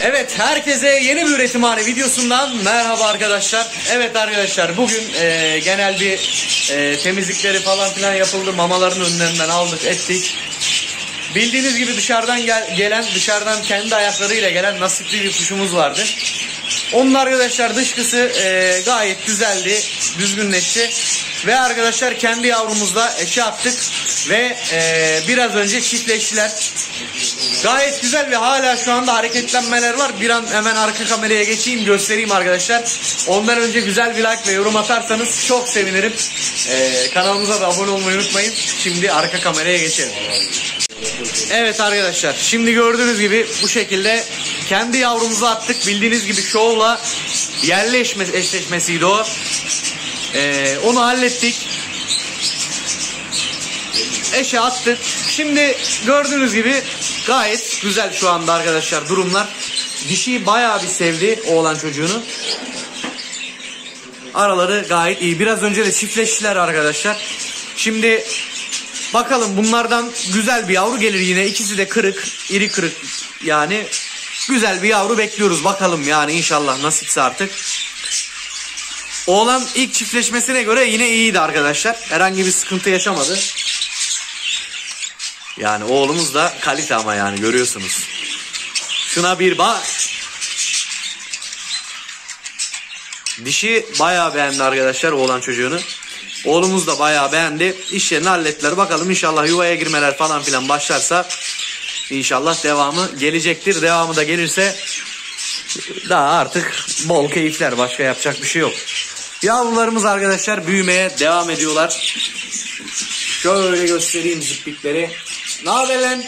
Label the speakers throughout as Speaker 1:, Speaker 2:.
Speaker 1: Evet, herkese yeni bir üretimhane videosundan merhaba arkadaşlar. Evet arkadaşlar, bugün genel bir temizlikleri falan filan yapıldı. Mamaların önlerinden aldık, ettik. Bildiğiniz gibi dışarıdan dışarıdan kendi ayaklarıyla gelen nasipli bir kuşumuz vardı. Onun arkadaşlar dışkısı gayet düzeldi, düzgünleşti. Ve arkadaşlar kendi yavrumuzla eşe attık ve biraz önce çiftleştiler. Gayet güzel ve hala şu anda hareketlenmeler var. Bir an hemen arka kameraya geçeyim, göstereyim arkadaşlar. Ondan önce güzel bir like ve yorum atarsanız çok sevinirim. Kanalımıza da abone olmayı unutmayın. Şimdi arka kameraya geçelim. Evet arkadaşlar, şimdi gördüğünüz gibi bu şekilde kendi yavrumuzu attık. Bildiğiniz gibi şovla yerli eşleşmesiydi o. Onu hallettik. Eşe attık. Şimdi gördüğünüz gibi gayet güzel şu anda arkadaşlar durumlar. Dişiyi bayağı bir sevdi oğlan çocuğunu. Araları gayet iyi. Biraz önce de çiftleştiler arkadaşlar. Şimdi bakalım, bunlardan güzel bir yavru gelir yine. İkisi de kırık, iri kırık yani. Güzel bir yavru bekliyoruz bakalım yani, inşallah nasipse artık. Oğlan ilk çiftleşmesine göre yine iyiydi arkadaşlar. Herhangi bir sıkıntı yaşamadı. Yani oğlumuz da kalite ama yani, görüyorsunuz. Şuna bir bak. Dişi bayağı beğendi arkadaşlar oğlan çocuğunu. Oğlumuz da bayağı beğendi. İş yerini hallettiler. Bakalım inşallah yuvaya girmeler falan filan başlarsa inşallah devamı gelecektir. Devamı da gelirse daha artık bol keyifler. Başka yapacak bir şey yok. Yavrularımız arkadaşlar büyümeye devam ediyorlar. Şöyle göstereyim ziplikleri. Ne haber lan?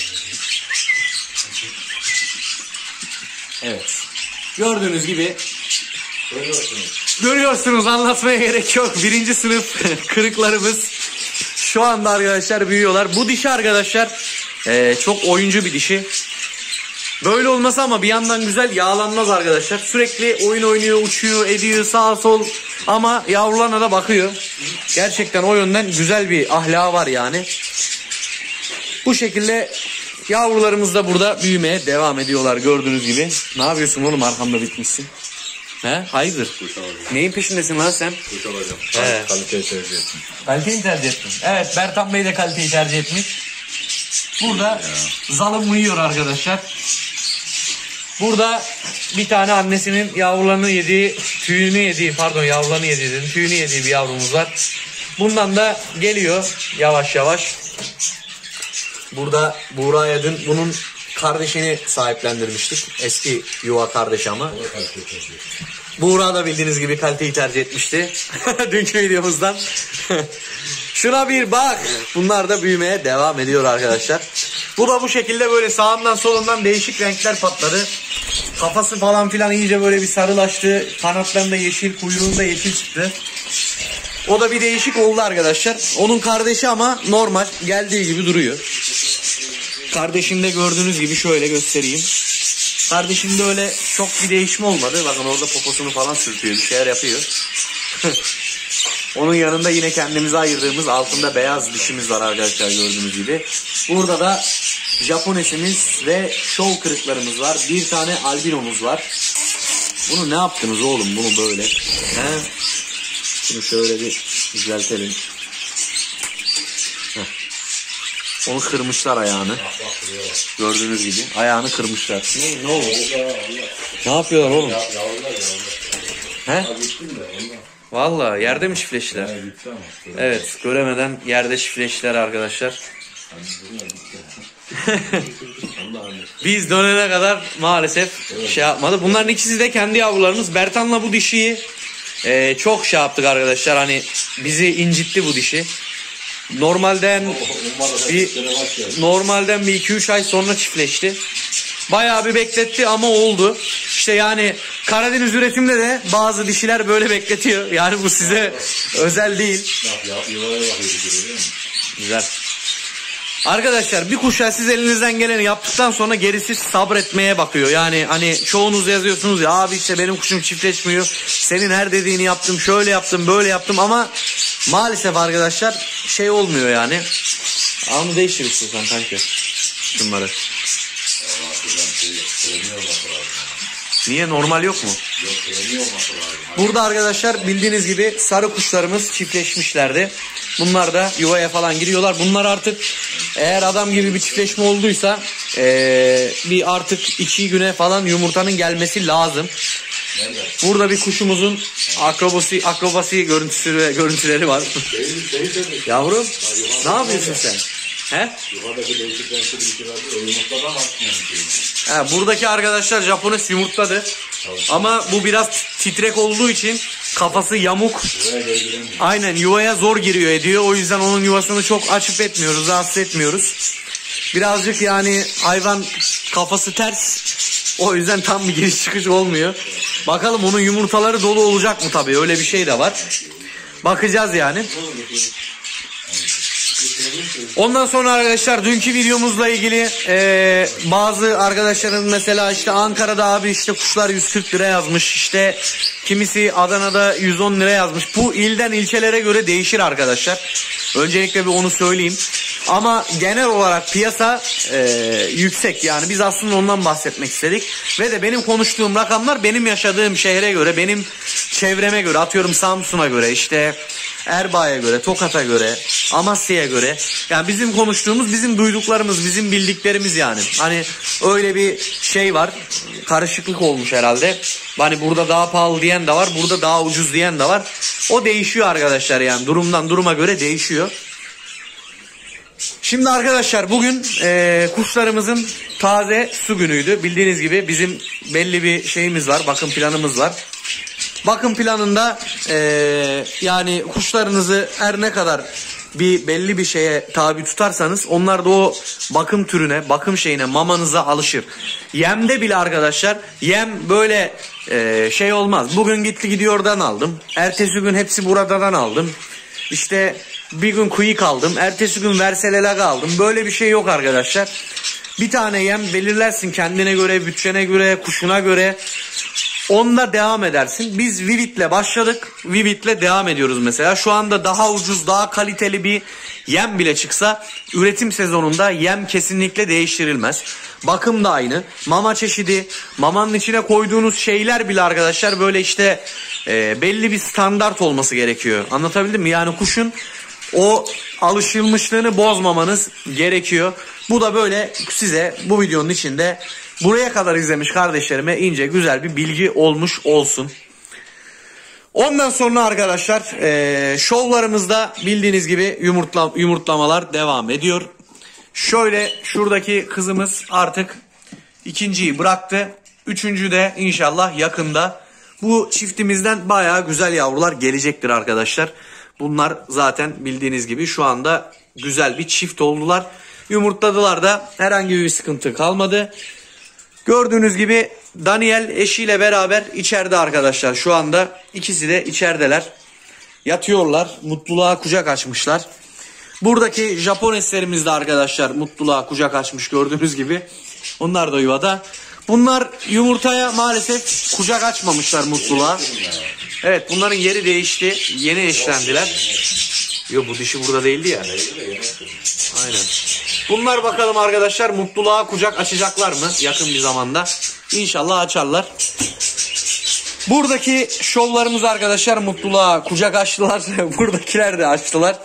Speaker 1: Evet. Gördüğünüz gibi görüyorsunuz, anlatmaya gerek yok. Birinci sınıf kırıklarımız şu anda arkadaşlar büyüyorlar. Bu dişi arkadaşlar çok oyuncu bir dişi. Böyle olmasa ama bir yandan güzel, yağlanmaz arkadaşlar. Sürekli oyun oynuyor, uçuyor, ediyor sağa sol. Ama yavrularına da bakıyor. Gerçekten o yönden güzel bir ahlakı var yani. Bu şekilde yavrularımız da burada büyümeye devam ediyorlar gördüğünüz gibi. Ne yapıyorsun oğlum, arkamda bitmişsin? He? Hayırdır? Neyin peşindesin lan sen?
Speaker 2: Kuş alacağım. Kaliteyi tercih ettim.
Speaker 1: Kaliteyi tercih ettin. Evet, Bertan Bey de kaliteyi tercih etmiş. Burada zalım uyuyor arkadaşlar. Burada bir tane annesinin yavrularını yediği, yavrularını yediği dedim, tüyünü yediği bir yavrumuz var. Bundan da geliyor yavaş yavaş. Burada Buğra Aydın bunun kardeşini sahiplendirmiştik. Eski yuva kardeşi ama. Buğra da bildiğiniz gibi kaliteyi tercih etmişti. Dünkü videomuzdan. Şuna bir bak. Bunlar da büyümeye devam ediyor arkadaşlar. Bu da bu şekilde böyle sağından solundan değişik renkler patladı. Kafası falan filan iyice böyle bir sarılaştı. Kanatlarında yeşil, kuyruğunda yeşil çıktı. O da bir değişik oldu arkadaşlar. Onun kardeşi ama normal geldiği gibi duruyor. Kardeşinde gördüğünüz gibi şöyle göstereyim. Kardeşinde öyle çok bir değişme olmadı. Bakın orada poposunu falan sürtüyor, bir şeyler yapıyor. Onun yanında yine kendimize ayırdığımız altında beyaz dişimiz var arkadaşlar gördüğünüz gibi. Burada da Japonesimiz ve şov kırıklarımız var. Bir tane albinomuz var. Bunu ne yaptınız oğlum, bunu böyle? He? Şunu şöyle bir düzeltelim. Onu kırmışlar ayağını. Gördüğünüz gibi ayağını kırmışlar. Ne oldu? Ne yapıyorlar oğlum? He? Vallahi yerde mi çiftleştiler? Evet, göremeden yerde çiftleştiler arkadaşlar. Biz dönene kadar maalesef şey yapmadı. Bunların ikisi de kendi yavrularımız. Bertan'la bu dişiyi çok şey yaptık arkadaşlar. Hani bizi incitti bu dişi. Normalden bir 2-3 ay sonra çiftleşti. Bayağı bir bekletti ama oldu. İşte yani Karadeniz üretimde de bazı dişiler böyle bekletiyor. Yani bu size özel değil. Güzel. Arkadaşlar bir kuşa siz elinizden geleni yaptıktan sonra gerisi sabretmeye bakıyor. Yani hani çoğunuz yazıyorsunuz ya, abi işte benim kuşum çiftleşmiyor. Senin her dediğini yaptım, şöyle yaptım, böyle yaptım ama maalesef arkadaşlar şey olmuyor yani. Onu değiştir istiyorsan kanka. Şunları. Niye, normal yok mu?
Speaker 2: Yok, rengi olması lazım.
Speaker 1: Burada arkadaşlar bildiğiniz gibi sarı kuşlarımız çiftleşmişlerdi. Bunlar da yuvaya falan giriyorlar. Bunlar artık eğer adam gibi bir çiftleşme olduysa bir artık 2 güne falan yumurtanın gelmesi lazım. Burada bir kuşumuzun akrobasi görüntüleri var. Yavrum, ne yapıyorsun sen? He?
Speaker 2: Yukarıdaki değişik renkli bir şey vardı. O yumurtadan açmıyor.
Speaker 1: Buradaki arkadaşlar Japones yumurtladı. Ama bu biraz titrek olduğu için kafası yamuk. Aynen, yuvaya zor giriyor ediyor. O yüzden onun yuvasını çok açıp etmiyoruz, rahatsız etmiyoruz. Birazcık yani hayvan kafası ters. O yüzden tam bir giriş çıkış olmuyor. Bakalım onun yumurtaları dolu olacak mı tabii, öyle bir şey de var. Bakacağız yani. Ondan sonra arkadaşlar dünkü videomuzla ilgili bazı arkadaşların mesela işte Ankara'da abi işte kuşlar 140 lira yazmış, işte kimisi Adana'da 110 lira yazmış. Bu ilden ilçelere göre değişir arkadaşlar. Öncelikle bir onu söyleyeyim. Ama genel olarak piyasa yüksek, yani biz aslında ondan bahsetmek istedik. Ve de benim konuştuğum rakamlar benim yaşadığım şehre göre, benim çevreme göre, atıyorum Samsun'a göre, işte Erbaa'ya göre, Tokat'a göre, Amasya'ya göre. Yani bizim konuştuğumuz, bizim duyduklarımız, bizim bildiklerimiz yani. Hani öyle bir şey var, karışıklık olmuş herhalde. Hani burada daha pahalı diyen de var, burada daha ucuz diyen de var. O değişiyor arkadaşlar, yani durumdan duruma göre değişiyor. Şimdi arkadaşlar bugün kuşlarımızın taze su günüydü. Bildiğiniz gibi bizim belli bir şeyimiz var, bakım planımız var. Bakım planında yani kuşlarınızı her ne kadar belli bir şeye tabi tutarsanız onlar da o bakım türüne, bakım şeyine, mamanıza alışır. Yemde bile arkadaşlar, yem böyle şey olmaz. Bugün gidiyordan aldım. Ertesi gün hepsi buradan aldım. İşte bir gün kuyu aldım. Ertesi gün verselela aldım. Böyle bir şey yok arkadaşlar. Bir tane yem belirlersin kendine göre, bütçene göre, kuşuna göre. Onda devam edersin. Biz Vivid'le başladık. Vivid'le devam ediyoruz mesela. Şu anda daha ucuz, daha kaliteli bir yem bile çıksa üretim sezonunda yem kesinlikle değiştirilmez. Bakım da aynı. Mama çeşidi, mamanın içine koyduğunuz şeyler bile arkadaşlar böyle işte belli bir standart olması gerekiyor. Anlatabildim mi? Yani kuşun o alışılmışlığını bozmamanız gerekiyor. Bu da böyle size bu videonun içinde buraya kadar izlemiş kardeşlerime ince güzel bir bilgi olmuş olsun. Ondan sonra arkadaşlar şovlarımızda bildiğiniz gibi yumurtlamalar devam ediyor. Şöyle şuradaki kızımız artık ikinciyi bıraktı. Üçüncü de inşallah yakında. Bu çiftimizden bayağı güzel yavrular gelecektir arkadaşlar. Bunlar zaten bildiğiniz gibi şu anda güzel bir çift oldular. Yumurtladılar da herhangi bir sıkıntı kalmadı. Gördüğünüz gibi Daniel eşiyle beraber içeride arkadaşlar. Şu anda ikisi de içerideler. Yatıyorlar. Mutluluğa kucak açmışlar. Buradaki Japoneslerimiz de arkadaşlar mutluluğa kucak açmış gördüğünüz gibi. Onlar da yuvada. Bunlar yumurtaya maalesef kucak açmamışlar mutluluğa. Evet, bunların yeri değişti. Yeni eşlendiler. Yok, bu dişi burada değildi ya. Aynen. Bunlar bakalım arkadaşlar mutluluğa kucak açacaklar mı yakın bir zamanda? İnşallah açarlar. Buradaki şovlarımız arkadaşlar mutluluğa kucak açtılar. Buradakiler de açtılar.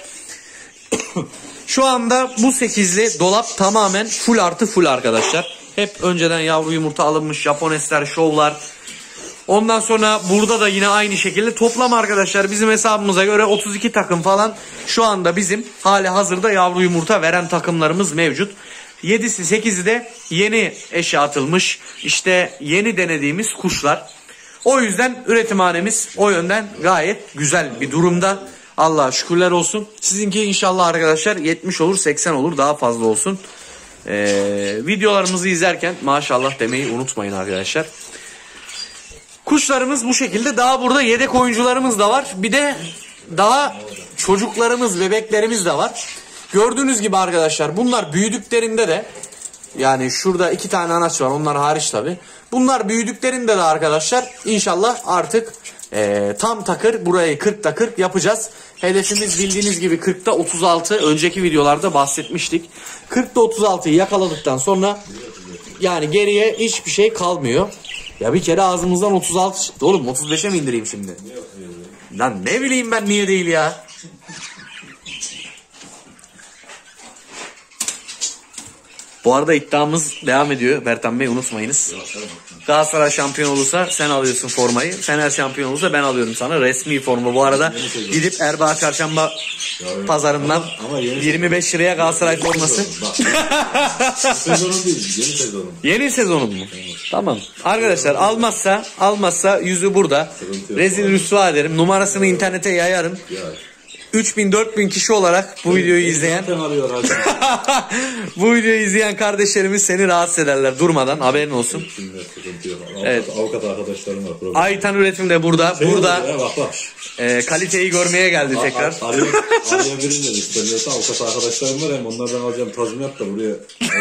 Speaker 1: Şu anda bu 8'li dolap tamamen full artı full arkadaşlar. Hep önceden yavru yumurta alınmış Japonesler, şovlar. Ondan sonra burada da yine aynı şekilde toplam arkadaşlar bizim hesabımıza göre 32 takım falan şu anda bizim hali hazırda yavru yumurta veren takımlarımız mevcut. 7'si 8'i de yeni eşe atılmış, işte yeni denediğimiz kuşlar. O yüzden üretimhanemiz o yönden gayet güzel bir durumda. Allah'a şükürler olsun. Sizinki inşallah arkadaşlar 70 olur, 80 olur, daha fazla olsun. Videolarımızı izlerken maşallah demeyi unutmayın arkadaşlar. Kuşlarımız bu şekilde. Daha burada yedek oyuncularımız da var. Bir de daha çocuklarımız, bebeklerimiz de var. Gördüğünüz gibi arkadaşlar bunlar büyüdüklerinde de, yani şurada 2 tane anaç var, onlar hariç tabi. Bunlar büyüdüklerinde de arkadaşlar inşallah artık tam takır, burayı 40'ta 40 yapacağız. Hedefimiz bildiğiniz gibi 40'ta 36. Önceki videolarda bahsetmiştik. 40'ta 36'yı yakaladıktan sonra yani geriye hiçbir şey kalmıyor. Ya bir kere ağzımızdan 36 çıktı oğlum. 35'e mi indireyim şimdi? Lan ne bileyim ben niye değil ya. Bu arada iddiamız devam ediyor. Bertan Bey unutmayınız. Galatasaray şampiyon olursa sen alıyorsun formayı. Fener şampiyon olursa ben alıyorum sana. Resmi forma bu arada. Gidip Erbaa Çarşamba pazarından 25 liraya Galatasaray forması.
Speaker 2: Sezonun değil, yeni sezonun.
Speaker 1: Yeni sezonun mu? Tamam. Arkadaşlar almazsa yüzü burada. Rezil rüsva ederim. Numarasını internete yayarım. 3000-4000 kişi olarak bu videoyu izleyen bu videoyu izleyen kardeşlerimiz seni rahatsız ederler durmadan, haberin olsun.
Speaker 2: Evet. Avukat arkadaşlarım var. Problem.
Speaker 1: Aytan Üretim de burada.
Speaker 2: Bak.
Speaker 1: Kaliteyi görmeye geldi tekrar.
Speaker 2: Araya birini dedi. Söylüyorsa avukat arkadaşlarım var, hem onlardan alacağım tazminat da buraya.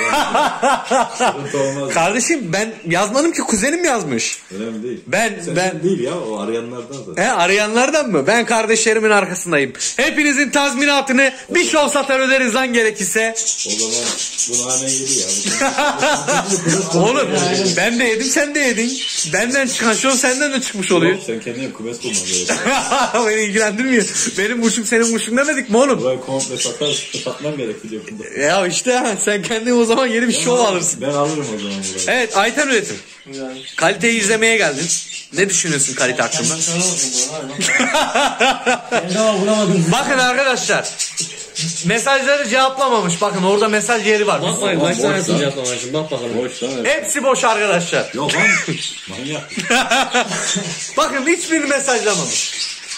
Speaker 1: Kardeşim ben yazmadım ki, kuzenim yazmış.
Speaker 2: Önemli değil.
Speaker 1: Ben
Speaker 2: değil ya, o arayanlardan da.
Speaker 1: Arayanlardan mı? Ben kardeşlerimin arkasındayım. Hepinizin tazminatını bir şov satar öderiz lan gerekirse.
Speaker 2: O zaman bu nane yedi ya.
Speaker 1: Oğlum ben de yedim, sen de yedin. Benden çıkan şov senden de çıkmış oluyor.
Speaker 2: Yok, sen kendine kümes bulman gerekiyor.
Speaker 1: Beni ilgilendirmiyor. Benim kuşum senin kuşun demedik mi oğlum?
Speaker 2: Burayı komple satman gerekiyor bunda.
Speaker 1: Ya işte sen kendine o zaman yeni bir şov alırsın.
Speaker 2: Ben alırım o zaman burayı.
Speaker 1: Evet, Aytan Üretim. Kaliteyi izlemeye geldin. Ne düşünüyorsun kalite hakkında? Bakın arkadaşlar. Mesajları cevaplamamış. Bakın orada mesaj yeri var.
Speaker 3: Bakmayın, kaç tanesini cevaplamamışım. Bak bakalım.
Speaker 2: Boş lan.
Speaker 1: Hepsi boş arkadaşlar.
Speaker 2: Yok lan. Manyak.
Speaker 1: Bakın hiçbirini mesajlamamış.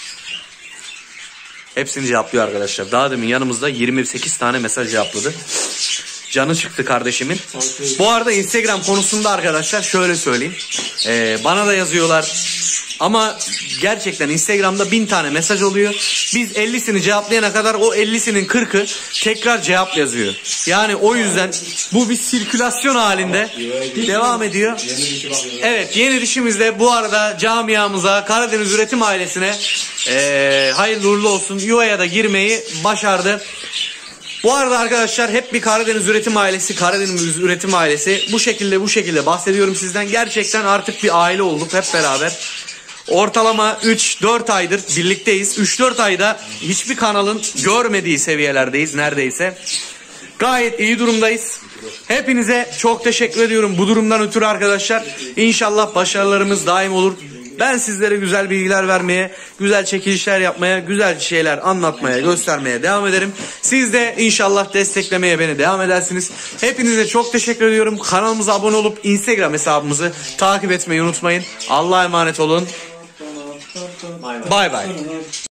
Speaker 1: Hepsini cevaplıyor arkadaşlar. Daha demin yanımızda 28 tane mesaj cevapladı. Canı çıktı kardeşimin. Bu arada Instagram konusunda arkadaşlar şöyle söyleyeyim. Bana da yazıyorlar. Ama gerçekten Instagram'da 1000 tane mesaj oluyor. Biz 50'sini cevaplayana kadar o 50'sinin 40'ı tekrar cevap yazıyor. Yani o yüzden bu bir sirkülasyon halinde devam ediyor. Evet, yeni dişimizde bu arada camiamıza, Karadeniz Üretim ailesine hayırlı uğurlu olsun. Yuva'ya da girmeyi başardı. Bu arada arkadaşlar hep bir Karadeniz Üretim ailesi. Bu şekilde bahsediyorum sizden. Gerçekten artık bir aile olduk hep beraber. Ortalama 3-4 aydır birlikteyiz. 3-4 ayda hiçbir kanalın görmediği seviyelerdeyiz neredeyse. Gayet iyi durumdayız. Hepinize çok teşekkür ediyorum bu durumdan ötürü arkadaşlar. İnşallah başarılarımız daim olur. Ben sizlere güzel bilgiler vermeye, güzel çekilişler yapmaya, güzel şeyler anlatmaya, göstermeye devam ederim. Siz de inşallah desteklemeye beni devam edersiniz. Hepinize çok teşekkür ediyorum. Kanalımıza abone olup Instagram hesabımızı takip etmeyi unutmayın. Allah'a emanet olun. Bay bay.